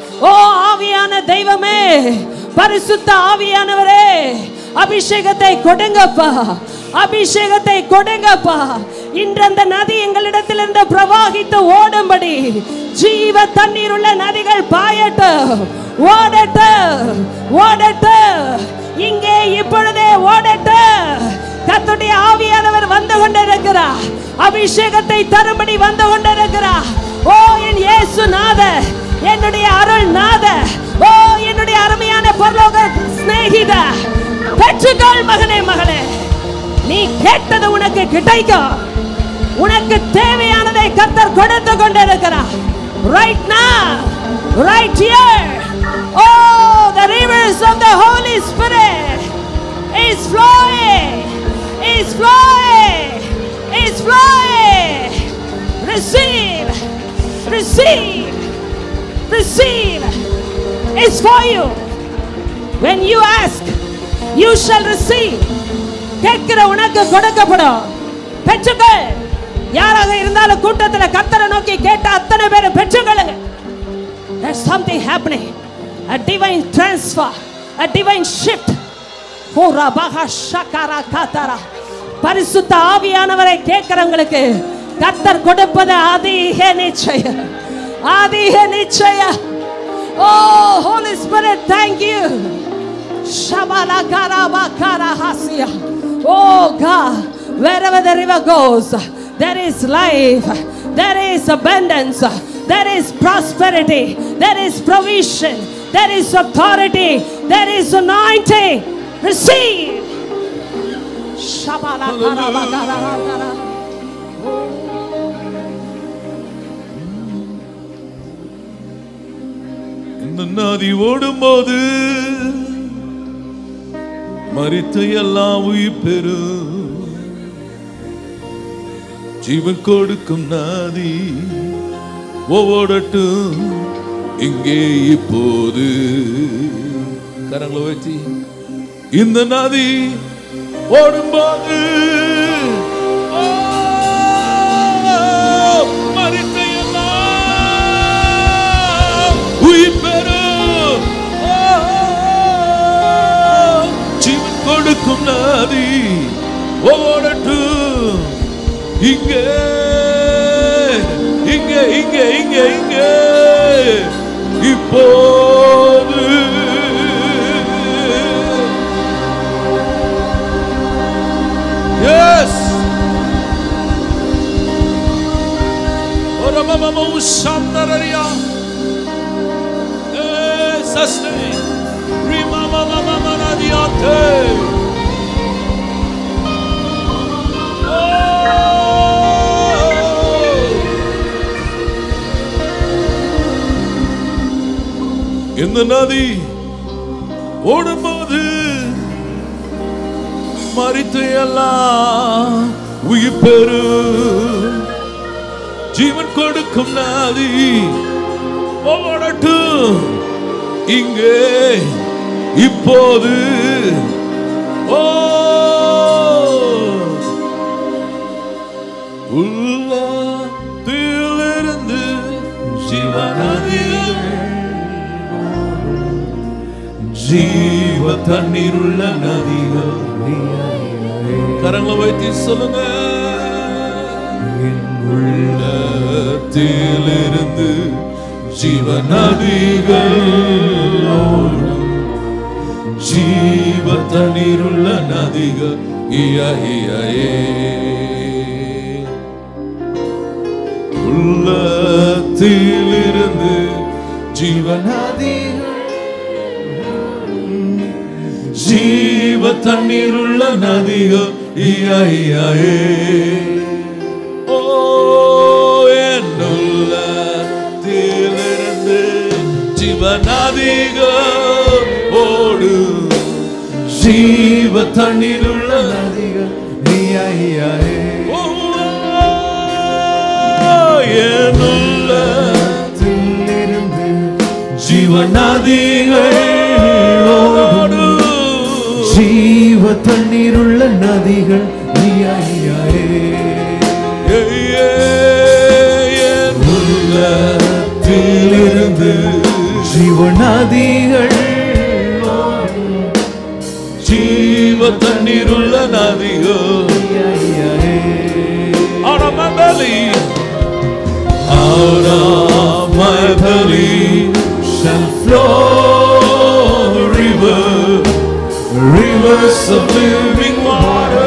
ஓ ஆவியான தெய்வமே, பரிசுத்த ஆவியானவரே, அபிஷேகத்தை கொடுங்கப்பா, அபிஷேகத்தை கொடுங்கப்பா. இன்று அந்த நதி எங்களிடத்திலிருந்து பிரவாகித்து ஓடும்படி ஜீவ தண்ணீர் உள்ள நதிகள் பாயட்டும், ஓடட்டும், ஓடட்டும், இங்கே இப்பொழுதே ஓடட்டும். கர்த்தருடைய ஆவியானவர் வந்து கொண்டிருக்கிறார், அபிஷேகத்தை தரும்படி வந்து கொண்டிருக்கிறார். ஓ என் இயேசு நாதர், என்னுடைய அருள் நாதர், ஓ என்னுடைய அருமையான பரலோக சிநேகிதர், பெற்றுக்கொள் மகனே, மகளே, நீ கேட்டது உனக்கு கிடைக்கும். உனக்கு தேவையானதை கர்த்தர் கொடுத்து கொண்டிருக்கிறார். Right now, right here, oh the rivers of the Holy Spirit is flowing, is flowing, is flowing. Receive, receive, receive. It's for you. When you ask, you shall receive. கேட்கிற உனக்கு கொடுக்கப்படும். பெற்றுக்கொள். யாராக இருந்தாலும் கூட்டத்தில் கர்த்தரை நோக்கி கேட்ட அத்தனை பேரும் பெற்றுக்கொள்ளுங்க. There's something happening, a divine transfer, a divine shift. Hora பஹா ஷகரா கதரா. பரிசுத்த ஆவியானவரை கேட்கிறவங்களுக்கு கர்த்தர் கொடுப்பது அதிக நிச்சயம், அதிக நிச்சயம். Oh Holy Spirit, thank you. Shabala karaba karahasiya. Oh God, wherever the river goes, there is life, there is abundance, there is prosperity, there is provision, there is authority, there is anointing. Receive. Shabala karaba karahara. இந்த நதி ஓடும்போது மரித்த எல்லாம் உயிர் பெறும். ஜீவன் கொடுக்கும் நதி ஓடட்டும் இங்கே இப்போது. கரங்களை வச்சு இந்த நதி ஓடும்போது மரித்த எல்லாம் உயிர் பெறும். ஜீவன் கொடுக்கும் நதி ஓடட்டும் இங்கே, இங்கே, இங்கே, இங்கே, இங்கே இப்போது. Yes. Ora mama mo shamnararia. Sustain. Rima mama mama nadiate. இந்த நதி ஓடும்போது மரித்த எல்லாம் உயிர் பெறும். ஜீவன் கொடுக்கும் நதி ஓடட்டும் இங்கே இப்போது. ஓ உள்ளத்திலிருந்து ஜீவநதிகள், ஜீவ தண்ணீருள்ள நதிகள். கரங்களை வைத்து சொல்லுங்க. உள்ளத்திலிருந்து ஜீவ நதிகள் ஓடும், ஜீவ தண்ணீருள்ள நதிகள். உள்ளத்திலிருந்து ஜீவ நதிகள், ஜீவ தண்ணீருள்ள நதிகள். ஓ என் உள்ளத்திலிருந்து ஜீவ நதிகள் ஓடும், ஜீவ தண்ணீருள்ள நதிகள். என் உள்ளத்திலிருந்து ஜீவ நதிகள் ஓடும், ஜீவ தண்ணீருள்ள நதிகள். உள்ளத்திலிருந்து ஜீவநதிகள் ஜீவ தண்ணீருள்ள நதியோ out of my belly shall flow rivers of living water.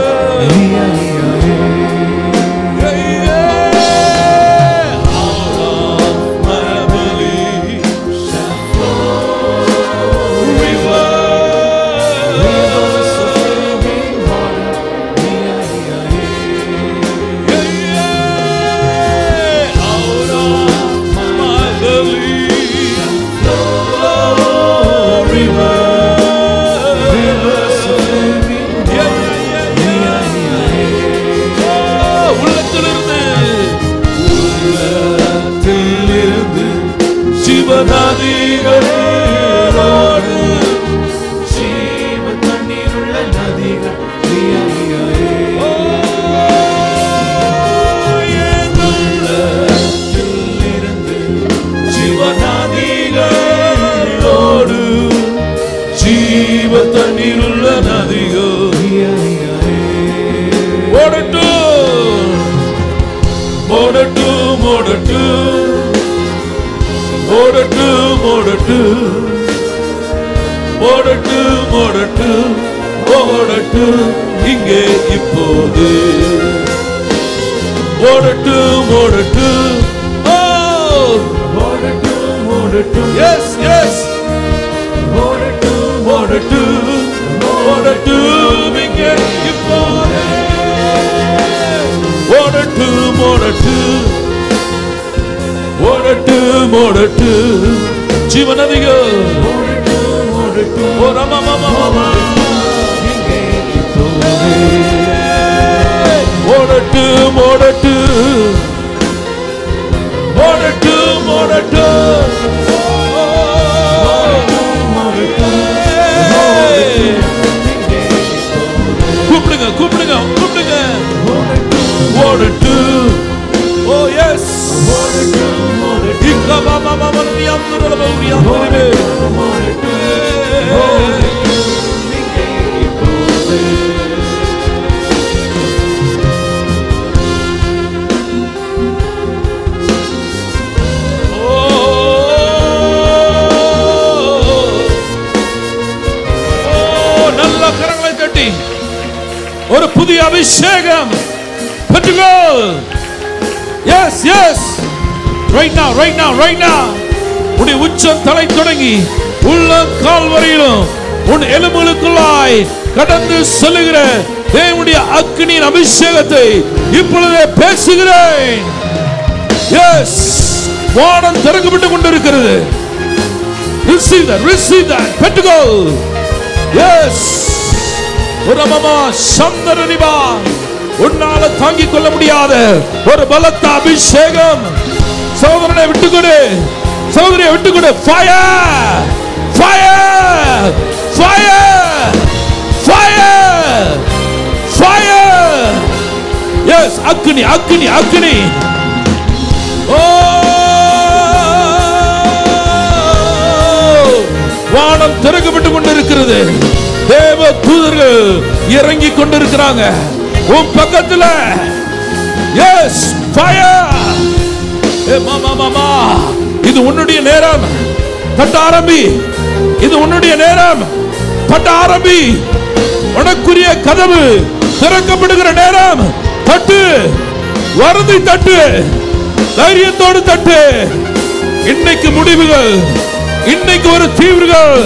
இங்கே இப்போது yes yes இங்கே இப்போது ஓடட்டு ஜீவநதிகள் கூப்பிடுங்க ஓடட்டு oh yes நல்ல கரங்களை தட்டி ஒரு புதிய அபிஷேகம் பெற்றுக்கோ yes yes right now உன்னுடைய உச்சம் தலை தொடங்கி உள்ளங்கால் வரையிலும் உன் எலும்புகளுக்குள்ளாய் கடந்து செல்லுகிற தேவனுடைய அக்கினியின் அபிஷேகத்தை இப்பொழுதே பேசுகிறேன் yes வானம் திறக்கப்பட்டு கொண்டிருக்கிறது receive that பெற்றுக்கோ yes உரமமா சந்தரனிபா உன்னால தாங்கிக் கொள்ள முடியாத ஒரு பலத்த அபிஷேகம் சகோதரனை விட்டுக்கொடு fire yes அக்கினி வானம் திறக்கப்பட்டு கொண்டிருக்கிறது தேவ தூதர்கள் இறங்கிக் கொண்டிருக்கிறாங்க உன் பக்கத்துல எஸ் ஃபயர் மாமா இது உன்னுடைய நேரம் தட்ட ஆரம்பி இது உன்னுடைய நேரம் தட்ட ஆரம்பி உனக்குரிய கதவு திறக்கப்படுகிற நேரம் தட்டு வருந்தி தட்டு தைரியத்தோடு தட்டு இன்னைக்கு முடிவுகள் இன்னைக்கு ஒரு தீவுகள்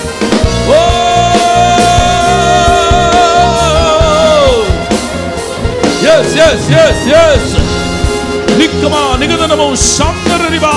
yes நிக்கமா நிகதனமோ சந்தரரிவா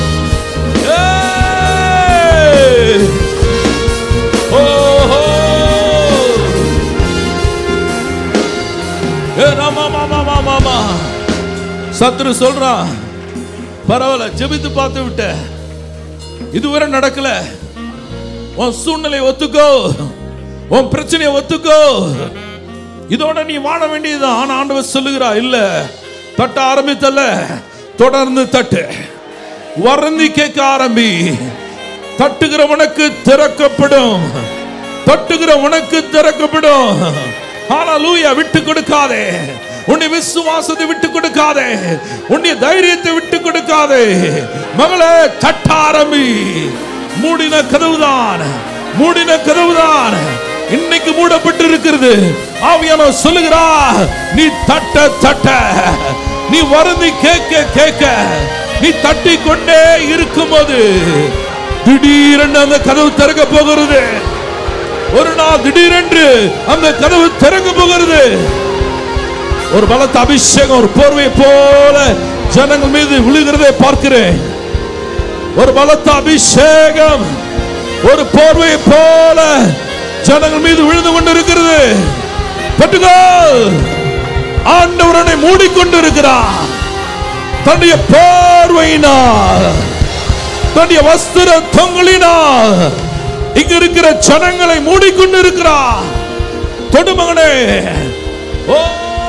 சத்துரு சொல்றான் பரவாயில்ல ஜெபித்து பார்த்து விட்ட இதுவரை நடக்கல உன் சூழ்நிலை ஒத்துக்கோ உன் பிரச்சனையை ஒத்துக்கோ இதோட நீ வாழ வேண்டியதுதான் ஆனா ஆண்டவர் சொல்லுகிறா இல்ல தட்ட ஆரம்பித்தல்ல தொடர்ந்து தட்டு வருந்தி கேட்க ஆரம்பி தட்டுகிற உனக்கு திறக்கப்படும். தட்டுகிற உனக்கு திறக்கப்படும். ஹalleluya. விட்டு கொடுக்காதே. உன்னுடைய விசுவாசத்தை விட்டு கொடுக்காதே. உன்னுடைய தைரியத்தை விட்டு கொடுக்காதே. மகளே, தட்ட ஆரம்பி. மூடின கதவுதான், மூடின கதவுதான் இன்னைக்கு மூடப்பட்டு இருக்கிறது. ஆவியானவர் சொல்லுகிறார், நீ தட்ட தட்ட, நீ வருந்தி கேட்க கேட்க, நீ தட்டி கொண்டே இருக்கும்போது திடீரென்று அந்த கதவு திறக்க போகிறது. ஒரு நாள் திடீரென்று அந்த கதவு திறக்க போகிறது. ஒரு பலத்த அபிஷேகம் ஒரு போர்வை போல ஜனங்கள் மீது விழுகிறதை பார்க்கிறேன். ஒரு பலத்த அபிஷேகம் ஒரு போர்வை போல ஜனங்கள் மீது விழுந்து கொண்டிருக்கிறது. பட்டுகோ, ஆண்டவரனை மூடிக்கொண்டிருக்கிறார். தன்னுடைய போர்வையினால், தன்னுடைய வஸ்திர தொங்கலினால் இங்க இருக்கிற ஜனங்களை மூடிக்கொண்டிருக்கிறார். தொடுமகனே, ஓ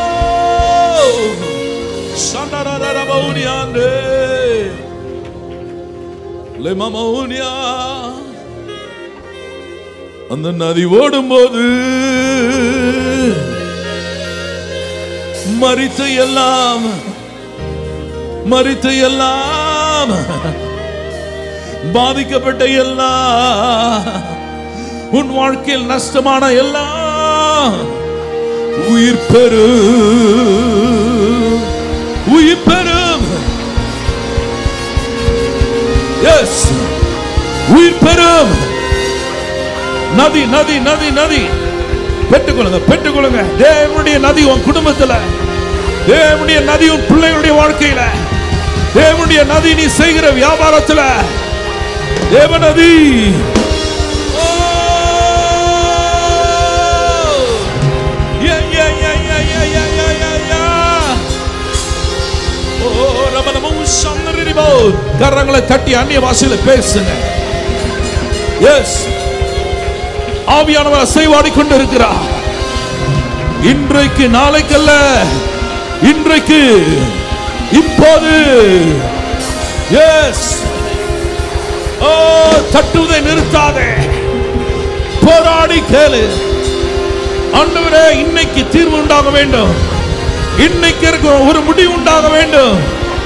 சண்டரரபௌனியாண்டே லெமமௌனியா. அந்த நதி ஓடும்போது மரித்த எல்லாம், மரித்த எல்லாம், பாதிக்கப்பட்ட எல்லாம், உன் வாழ்க்கையில் நஷ்டமான எல்லாம் உயிர் பெறும், உயிர் பெறும். எஸ், உயிர் பெறும். நதி நதி நதி நதி பெற்றுக்கொள்ளுங்க, பெற்றுக்கொள்ளுங்க. தேவனுடைய நதி உன் குடும்பத்துல, தேவனுடைய நதி உன் பிள்ளைகளுடைய வாழ்க்கையில, தேவனுடைய நதி நீ செய்கிற வியாபாரத்துல, தேவ நதி. கரங்களை தட்டி அந்நிய பாஷையில பேசுங்க. எஸ், ஆவியானவர் அசைவாடி கொண்டு இருக்கிறார். இன்றைக்கு, நாளைக்கல்ல, இன்றைக்கு, இப்போது. எஸ், ஓ, தட்டுவதை நிறுத்தாதே. போராடி கேளு. ஆண்டவரே, இன்னைக்கு தீர்வு உண்டாக வேண்டும். இன்னைக்கு இருக்கிற ஒரு முடிவு உண்டாக வேண்டும்.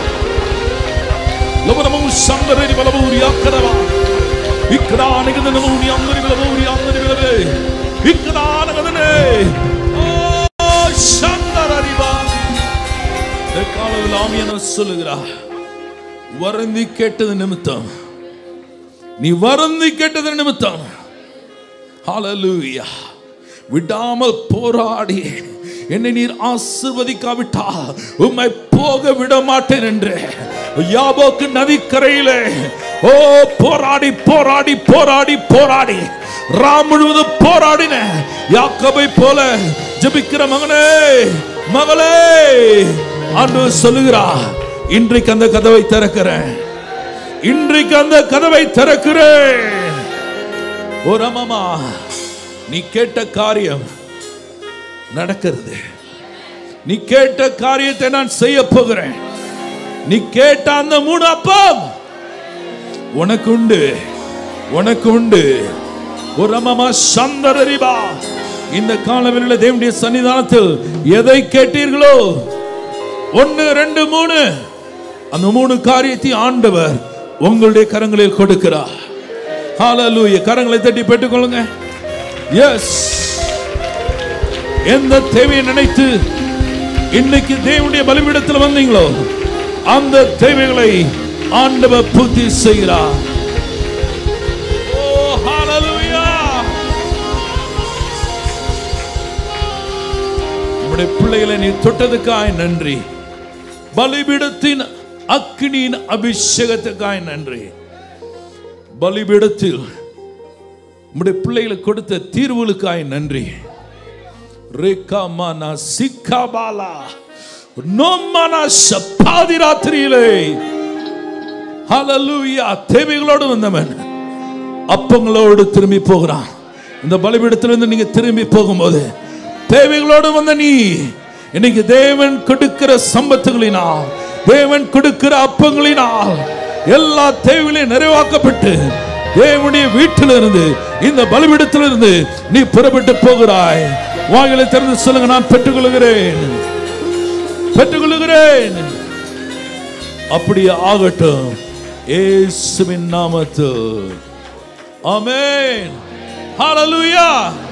லோபனமும் சங்கரரி பலபூரியா கரவா இக்ரானிகதனமுனி அந்தரி பலபூரியா அந்தரி பலவே இக்ரானகதனே. ஓ சங்கரரிவா. காலவில் ஆவியானவர் சொல்லுகிறார், வருந்தி கேட்டது நிமித்தம், நீ வருந்தி கேட்டது நிமித்தம், ஹalleluya, விடாமல் போராடி என்னை நீர் ஆசீர்வதிக்காவிட்டால் உம்மை போக விட மாட்டேன் என்று யாபோக்கு நதிக்கரையிலே ஓ போராடி போராடி போராடி போராடி ராம் முழுவதும் போராடின யாக்கோபை போல ஜெபிக்கிற மகனே, மகளே, ஆண்டவர் சொல்லுகிறார், இன்றைக்கு அந்த கதவை திறக்கிறேன், இன்றைக்கு அந்த கதவை திறக்கிறேன். ஒரு அம்மா, நீ கேட்ட காரியம் நடக்கிறது. நீ கேட்ட காரியத்தை நான் செய்ய போகிறேன். நீ கேட்ட அந்த 3 அப்பம் உனக்கு உண்டு, உனக்கு உண்டு. ஒரு அம்மா சந்தரரிபா. இந்த காலவெளியில தேவனுடைய சன்னிதானத்தில் எதை கேட்டீர்களோ 1 2 3 அந்த 3 காரியத்தை ஆண்டவர் உங்களுடைய கரங்களில் கொடுக்கிறார். ஹalleluya. கரங்களை தட்டி பெற்றுக்கொள்ளுங்க. எஸ், எந்த தேவையை நினைத்து இன்னைக்கு தேவனுடைய பலிபீடத்தில் வந்தீங்களோ அந்த தேவைகளை ஆண்டவர் பூர்த்தி செய்கிறார். ஓ ஹalleluya. உம்முடைய பிள்ளைகளை நீ தொட்டதுக்காய் நன்றி. பலிபீடத்தின் அக்கினியின் அபிஷேகத்துக்காய் நன்றி. பலிபீடத்தில் உம்முடைய பிள்ளைகளுக்கு கொடுத்த தீர்வுகளுக்காய் நன்றி. ரேகாமானா சிக்காபாலா நோமானா சப்பாதி ராத்திரியிலே ஹalleluya தேவைகளோடு வந்தவன் அப்பங்களோடு திரும்பி போகிறான். இந்த பலிபீடத்திலிருந்து நீங்க திரும்பி போகும்போது தேவைகளோடு வந்த நீ இன்னைக்கு தேவன் கொடுக்கிற சம்பத்துகளினால், தேவன் கொடுக்கிற அப்பங்களினால் எல்லா தேவைகளையும் நிறைவாக்கப்பட்டு தேவனுடைய வீட்டிலிருந்து, இந்த பலிபீடத்திலிருந்து நீ புறப்பட்டு போகிறாய். வாய்களை திறந்து சொல்லுங்க, நான் பெற்றுக்கொள்கிறேன், பெற்றுக்கொள்கிறேன். அப்படியே ஆகட்டும் இயேசுவின் நாமத்தில். ஆமென். ஹalleluya.